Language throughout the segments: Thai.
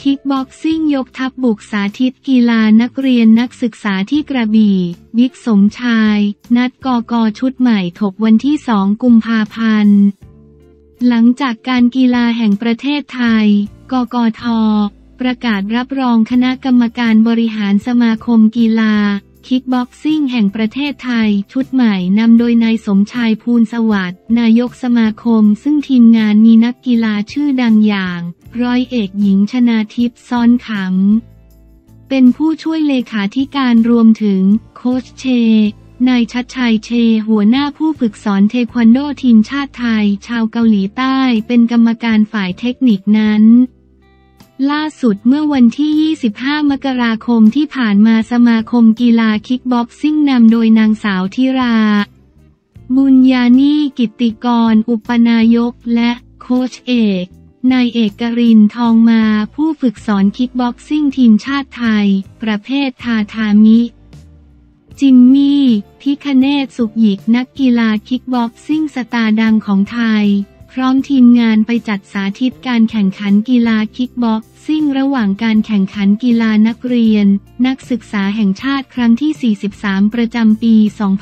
คิกบ็อกซิ่งยกทัพบุกสาธิตกีฬานักเรียนนักศึกษาที่กระบี่บิ๊กสมชายนัดกก.ชุดใหม่ถกวันที่ 2 กุมภาพันธ์หลังจากการกีฬาแห่งประเทศไทยกกท.ประกาศรับรองคณะกรรมการบริหารสมาคมกีฬาคิกบ็อกซิ่งแห่งประเทศไทยชุดใหม่นำโดยนายสมชายภูลสวัสดิ์นายกสมาคมซึ่งทีมงานมีนักกีฬาชื่อดังอย่างร้อยเอกหญิงชนาทิพย์ซ้อนขำเป็นผู้ช่วยเลขาธิการรวมถึงโค้ชเชนายชัดชัยเชหัวหน้าผู้ฝึกสอนเทควันโดทีมชาติไทยชาวเกาหลีใต้เป็นกรรมการฝ่ายเทคนิคนั้นล่าสุดเมื่อวันที่ 25 มกราคมที่ผ่านมาสมาคมกีฬาคิกบ็อกซิ่งนำโดยนางสาวธิราบุญญานีกิตติกรอุปนายกและโค้ชเอกนายเอกรินทร์ทองมาผู้ฝึกสอนคิกบ็อกซิ่งทีมชาติไทยประเภททาทามิจิมมี่พิคเนศสุขหยิกนักกีฬาคิกบ็อกซิ่งสตาร์ดังของไทยพร้อมทีมงานไปจัดสาธิตการแข่งขันกีฬาคิกบ็อกซิ่งระหว่างการแข่งขันกีฬานักเรียนนักศึกษาแห่งชาติครั้งที่ 43 ประจำปี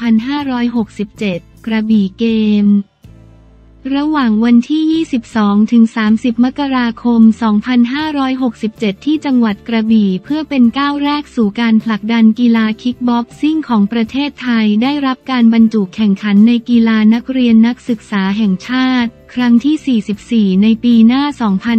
2567 กระบี่เกมระหว่างวันที่ 22 ถึง 30 มกราคม 2567 ที่จังหวัดกระบี่เพื่อเป็นก้าวแรกสู่การผลักดันกีฬาคิกบ็อกซิ่งของประเทศไทยได้รับการบรรจุแข่งขันในกีฬานักเรียนนักศึกษาแห่งชาติครั้งที่ 44 ในปีหน้า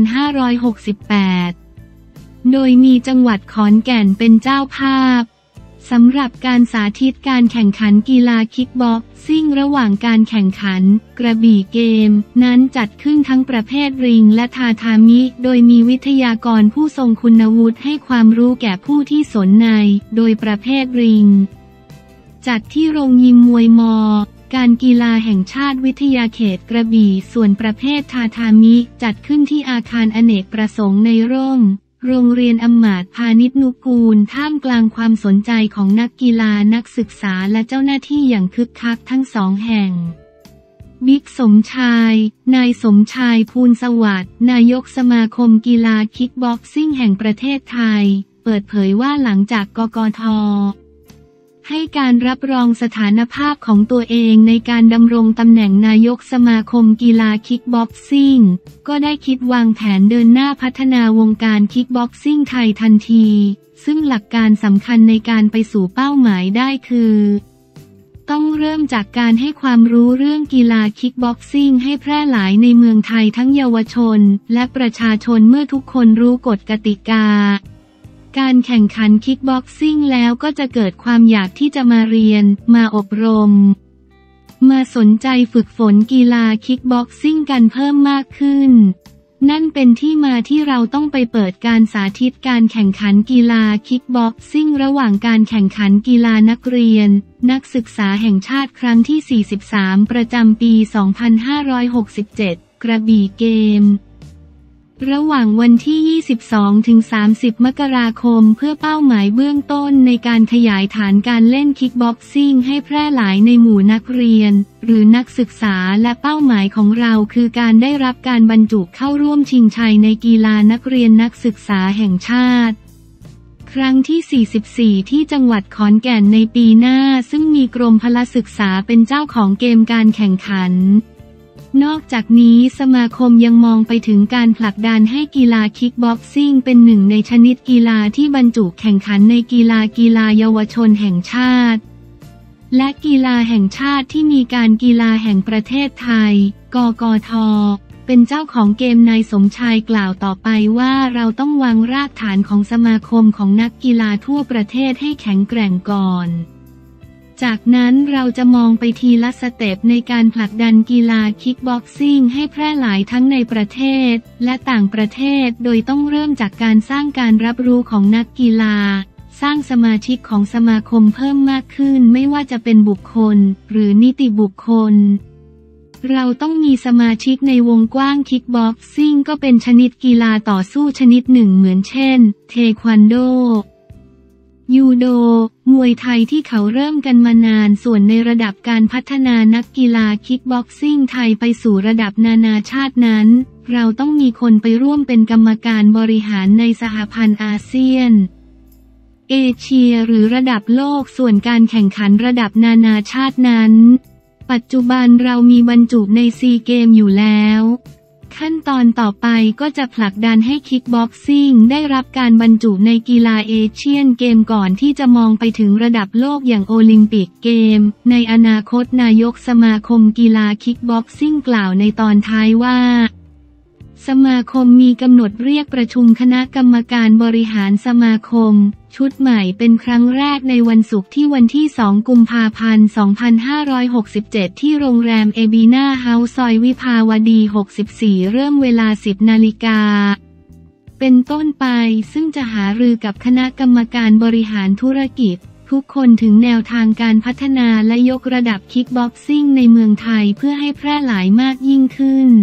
2568 โดยมีจังหวัดขอนแก่นเป็นเจ้าภาพสำหรับการสาธิตการแข่งขันกีฬาคิกบ็อกซิ่งระหว่างการแข่งขันกระบี่เกมนั้นจัดขึ้นทั้งประเภทริงและทาทามิโดยมีวิทยากรผู้ทรงคุณวุฒิให้ความรู้แก่ผู้ที่สนในโดยประเภทริงจัดที่โรงยิมมวยมอการกีฬาแห่งชาติวิทยาเขตกระบี่ส่วนประเภททาทามิจัดขึ้นที่อาคารอเนกประสงค์ในร่มโรงเรียนอำมาตย์พาณิชนุกูลท่ามกลางความสนใจของนักกีฬานักศึกษาและเจ้าหน้าที่อย่างคึกคักทั้งสองแห่งบิ๊กสมชายนายสมชายภูลสวัสดิ์นายกสมาคมกีฬาคิกบ็อกซิ่งแห่งประเทศไทยเปิดเผยว่าหลังจากกกท.ให้การรับรองสถานภาพของตัวเองในการดำรงตำแหน่งนายกสมาคมกีฬาคิกบ็อกซิ่งก็ได้คิดวางแผนเดินหน้าพัฒนาวงการคิกบ็อกซิ่งไทยทันทีซึ่งหลักการสำคัญในการไปสู่เป้าหมายได้คือต้องเริ่มจากการให้ความรู้เรื่องกีฬาคิกบ็อกซิ่งให้แพร่หลายในเมืองไทยทั้งเยาวชนและประชาชนเมื่อทุกคนรู้กฎกติกาการแข่งขันคิกบ็อกซิ่งแล้วก็จะเกิดความอยากที่จะมาเรียนมาอบรมมาสนใจฝึกฝนกีฬาคิกบ็อกซิ่งกันเพิ่มมากขึ้นนั่นเป็นที่มาที่เราต้องไปเปิดการสาธิตการแข่งขันกีฬาคิกบ็อกซิ่งระหว่างการแข่งขันกีฬานักเรียนนักศึกษาแห่งชาติครั้งที่ 43 ประจำปี 2567 กระบี่เกมระหว่างวันที่ 22 ถึง 30 มกราคมเพื่อเป้าหมายเบื้องต้นในการขยายฐานการเล่นคิกบ็อกซิ่งให้แพร่หลายในหมู่นักเรียนหรือนักศึกษาและเป้าหมายของเราคือการได้รับการบรรจุเข้าร่วมชิงชัยในกีฬานักเรียนนักศึกษาแห่งชาติครั้งที่ 44 ที่จังหวัดขอนแก่นในปีหน้าซึ่งมีกรมพละศึกษาเป็นเจ้าของเกมการแข่งขันนอกจากนี้สมาคมยังมองไปถึงการผลักดันให้กีฬาคิกบ็อกซิ่งเป็นหนึ่งในชนิดกีฬาที่บรรจุแข่งขันในกีฬาเยาวชนแห่งชาติและกีฬาแห่งชาติที่มีการกีฬาแห่งประเทศไทยกกท.เป็นเจ้าของเกมนายสมชายกล่าวต่อไปว่าเราต้องวางรากฐานของสมาคมของนักกีฬาทั่วประเทศให้แข็งแกร่งก่อนจากนั้นเราจะมองไปทีละสเต็ปในการผลักดันกีฬาคิกบ็อกซิ่งให้แพร่หลายทั้งในประเทศและต่างประเทศโดยต้องเริ่มจากการสร้างการรับรู้ของนักกีฬาสร้างสมาชิกของสมาคมเพิ่มมากขึ้นไม่ว่าจะเป็นบุคคลหรือนิติบุคคลเราต้องมีสมาชิกในวงกว้างคิกบ็อกซิ่งก็เป็นชนิดกีฬาต่อสู้ชนิดหนึ่งเหมือนเช่นเทควันโดยูโดมวยไทยที่เขาเริ่มกันมานานส่วนในระดับการพัฒนานักกีฬาคิกบ็อกซิ่งไทยไปสู่ระดับนานาชาตินั้นเราต้องมีคนไปร่วมเป็นกรรมการบริหารในสหพันธ์อาเซียนเอเชียหรือระดับโลกส่วนการแข่งขันระดับนานาชาตินั้นปัจจุบันเรามีบรรจุในซีเกมอยู่แล้วขั้นตอนต่อไปก็จะผลักดันให้คิกบ็อกซิ่งได้รับการบรรจุในกีฬาเอเชียนเกมก่อนที่จะมองไปถึงระดับโลกอย่างโอลิมปิกเกมในอนาคตนายกสมาคมกีฬาคิกบ็อกซิ่งกล่าวในตอนท้ายว่าสมาคมมีกำหนดเรียกประชุมคณะกรรมการบริหารสมาคมชุดใหม่เป็นครั้งแรกในวันศุกร์ที่วันที่ 2 กุมภาพันธ์ 2567 ที่โรงแรมเอบีนาเฮาส์ซอยวิภาวดี 64 เริ่มเวลา 10 นาฬิกาเป็นต้นไปซึ่งจะหารือกับคณะกรรมการบริหารธุรกิจทุกคนถึงแนวทางการพัฒนาและยกระดับคิกบ็อกซิ่งในเมืองไทยเพื่อให้แพร่หลายมากยิ่งขึ้น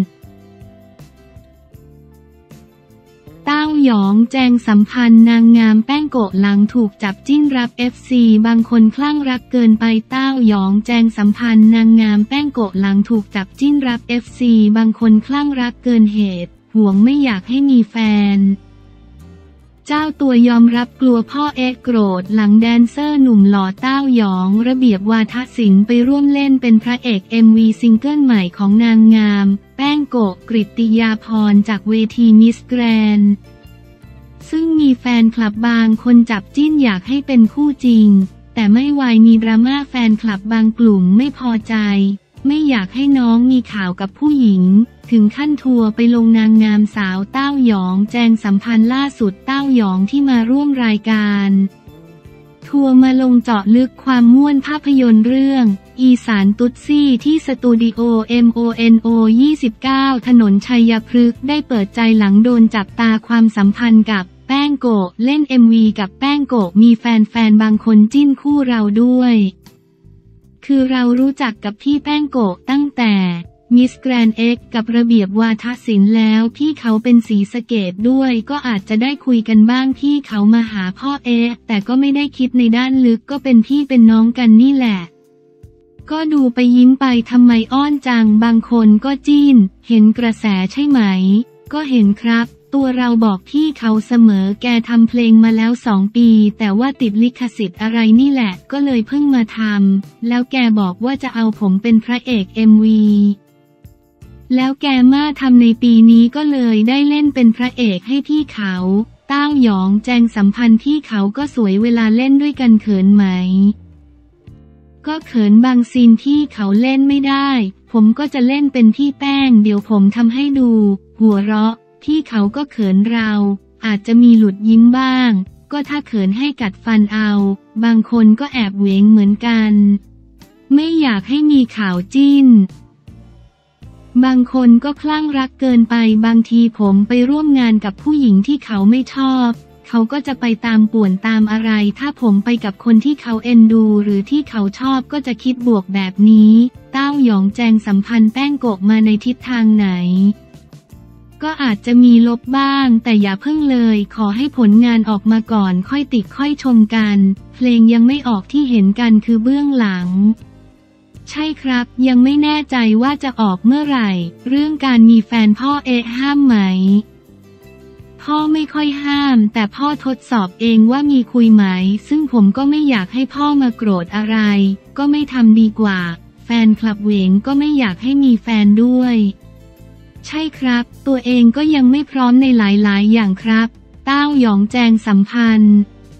เต้าหยองแจงสัมพันธ์นางงามแป้งโกะหลังถูกจับจิ้นรับ FC บางคนคลั่งรักเกินไปเต้าหยองแจงสัมพันธ์นางงามแป้งโกะหลังถูกจับจิ้นรับ FC บางคนคลั่งรักเกินเหตุห่วงไม่อยากให้มีแฟนเจ้าตัวยอมรับกลัวพ่อโกรธหลังแดนเซอร์หนุ่มหล่อเต้าหยองระเบียบวาทศิลป์ไปร่วมเล่นเป็นพระเอก MV ซิงเกิลใหม่ของนางงามแป้งโกะกฤติยาพรจากเวทีมิสแกรนด์ซึ่งมีแฟนคลับบางคนจับจิ้นอยากให้เป็นคู่จริงแต่ไม่วายมีดราม่าแฟนคลับบางกลุ่มไม่พอใจไม่อยากให้น้องมีข่าวกับผู้หญิงถึงขั้นทัวร์ไปลงนางงามสาวเต้าหยองแจงสัมพันธ์ล่าสุดเต้าหยองที่มาร่วมรายการทัวร์มาลงเจาะลึกความม่วนภาพยนตร์เรื่องอีสานตุ๊ดซี่ที่สตูดิโอ MONO 29 ถนนชัยพฤกษ์ได้เปิดใจหลังโดนจับตาความสัมพันธ์กับแป้งโกะเล่น MV กับแป้งโกะมีแฟนๆบางคนจิ้นคู่เราด้วยคือเรารู้จักกับพี่แป้งโกะตั้งแต่มิสแกรนด์กับระเบียบวาทศิลป์แล้วพี่เขาเป็นศรีสะเกษด้วยก็อาจจะได้คุยกันบ้างพี่เขามาหาพ่อแต่ก็ไม่ได้คิดในด้านลึกก็เป็นพี่เป็นน้องกันนี่แหละก็ดูไปยิ้มไปทำไมอ้อนจังบางคนก็จิ้นเห็นกระแสใช่ไหมก็เห็นครับตัวเราบอกพี่เขาเสมอแกทำเพลงมาแล้ว2 ปีแต่ว่าติดลิขสิทธิ์อะไรนี่แหละก็เลยเพิ่งมาทำแล้วแกบอกว่าจะเอาผมเป็นพระเอก MV แล้วแกมาทำในปีนี้ก็เลยได้เล่นเป็นพระเอกให้พี่เขาเต้าหยองแจงสัมพันธ์พี่เขาก็สวยเวลาเล่นด้วยกันเขินไหมก็เขินบางซีนที่เขาเล่นไม่ได้ผมก็จะเล่นเป็นพี่แป้งเดี๋ยวผมทำให้ดูหัวเราะพี่เขาก็เขินเราอาจจะมีหลุดยิ้มบ้างก็ถ้าเขินให้กัดฟันเอาบางคนก็แอบเหวงเหมือนกันไม่อยากให้มีข่าวจิ้นบางคนก็คลั่งรักเกินไปบางทีผมไปร่วมงานกับผู้หญิงที่เขาไม่ชอบเขาก็จะไปตามป่วนตามอะไรถ้าผมไปกับคนที่เขาเอ็นดูหรือที่เขาชอบก็จะคิดบวกแบบนี้เต้าหยองแจงสัมพันธ์แป้งโกะมาในทิศทางไหนก็อาจจะมีลบบ้างแต่อย่าเพิ่งเลยขอให้ผลงานออกมาก่อนค่อยติดค่อยชมกันเพลงยังไม่ออกที่เห็นกันคือเบื้องหลังใช่ครับยังไม่แน่ใจว่าจะออกเมื่อไหร่เรื่องการมีแฟนพ่อห้ามไหมพ่อไม่ค่อยห้ามแต่พ่อทดสอบเองว่ามีคุยไหมซึ่งผมก็ไม่อยากให้พ่อมาโกรธอะไรก็ไม่ทำดีกว่าแฟนคลับเหวงก็ไม่อยากให้มีแฟนด้วยใช่ครับตัวเองก็ยังไม่พร้อมในหลายๆอย่างครับเต้าหยองแจงสัมพันธ์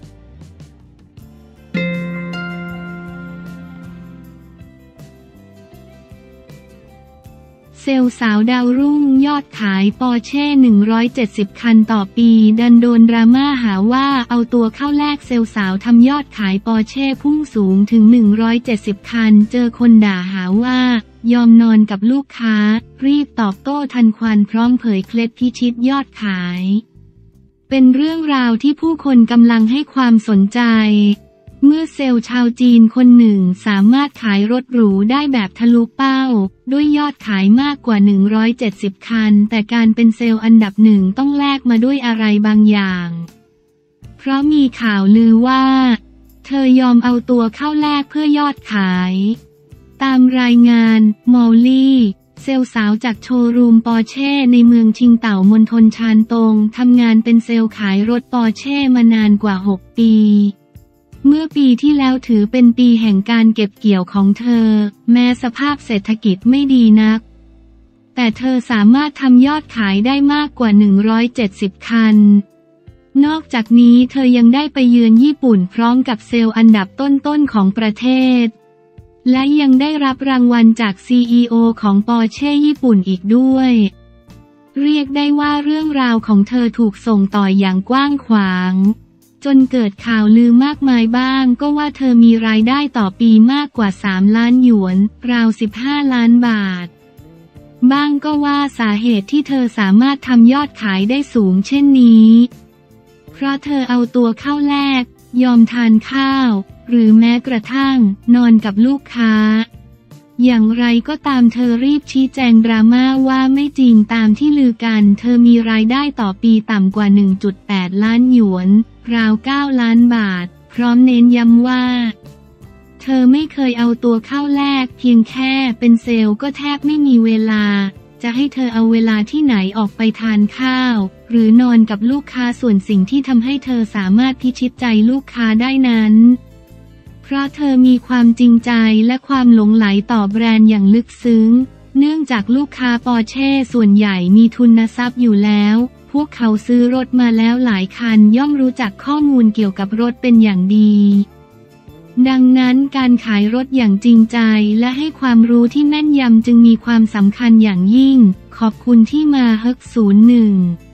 เซลล์สาวดาวรุ่งยอดขายปอร์เช่170 คันต่อปีดันโดนดราม่าหาว่าเอาตัวเข้าแลกเซลล์สาวทำยอดขายปอร์เช่พุ่งสูงถึง170 คันเจอคนด่าหาว่ายอมนอนกับลูกค้ารีบตอบโต้ทันควันพร้อมเผยเคล็ดพิชิตยอดขายเป็นเรื่องราวที่ผู้คนกำลังให้ความสนใจเมื่อเซลล์ชาวจีนคนหนึ่งสามารถขายรถหรูได้แบบทะลุเป้าด้วยยอดขายมากกว่า170 คันแต่การเป็นเซลล์อันดับหนึ่งต้องแลกมาด้วยอะไรบางอย่างเพราะมีข่าวลือว่าเธอยอมเอาตัวเข้าแลกเพื่อยอดขายตามรายงานมอลลี่เซลล์สาวจากโชว์รูมปอร์เช่ในเมืองชิงเต่ามณฑลชานตงทำงานเป็นเซลล์ขายรถปอร์เช่มานานกว่า 6 ปีเมื่อปีที่แล้วถือเป็นปีแห่งการเก็บเกี่ยวของเธอแม้สภาพเศรษฐกิจไม่ดีนักแต่เธอสามารถทำยอดขายได้มากกว่า170คันนอกจากนี้เธอยังได้ไปเยือนญี่ปุ่นพร้อมกับเซลล์อันดับต้นๆของประเทศและยังได้รับรางวัลจาก CEO ของปอร์เช่ญี่ปุ่นอีกด้วยเรียกได้ว่าเรื่องราวของเธอถูกส่งต่ออย่างกว้างขวางจนเกิดข่าวลือมากมายบ้างก็ว่าเธอมีรายได้ต่อปีมากกว่า3 ล้านหยวนราว15 ล้านบาทบ้างก็ว่าสาเหตุที่เธอสามารถทำยอดขายได้สูงเช่นนี้เพราะเธอเอาตัวเข้าแลกยอมทานข้าวหรือแม้กระทั่งนอนกับลูกค้าอย่างไรก็ตามเธอรีบชี้แจงดราม่าว่าไม่จริงตามที่ลือกันเธอมีรายได้ต่อปีต่ำกว่า 1.8 ล้านหยวนราว9 ล้านบาทพร้อมเน้นย้ำว่าเธอไม่เคยเอาตัวเข้าแลกเพียงแค่เป็นเซลล์ก็แทบไม่มีเวลาจะให้เธอเอาเวลาที่ไหนออกไปทานข้าวหรือนอนกับลูกค้าส่วนสิ่งที่ทำให้เธอสามารถพิชิตใจลูกค้าได้นั้นเพราะเธอมีความจริงใจและความหลงใหลต่อแบรนด์อย่างลึกซึ้งเนื่องจากลูกค้าปอร์เช่ส่วนใหญ่มีทุนทรัพย์อยู่แล้วพวกเขาซื้อรถมาแล้วหลายคันย่อมรู้จักข้อมูลเกี่ยวกับรถเป็นอย่างดีดังนั้นการขายรถอย่างจริงใจและให้ความรู้ที่แม่นยำจึงมีความสำคัญอย่างยิ่งขอบคุณที่มาฮึก01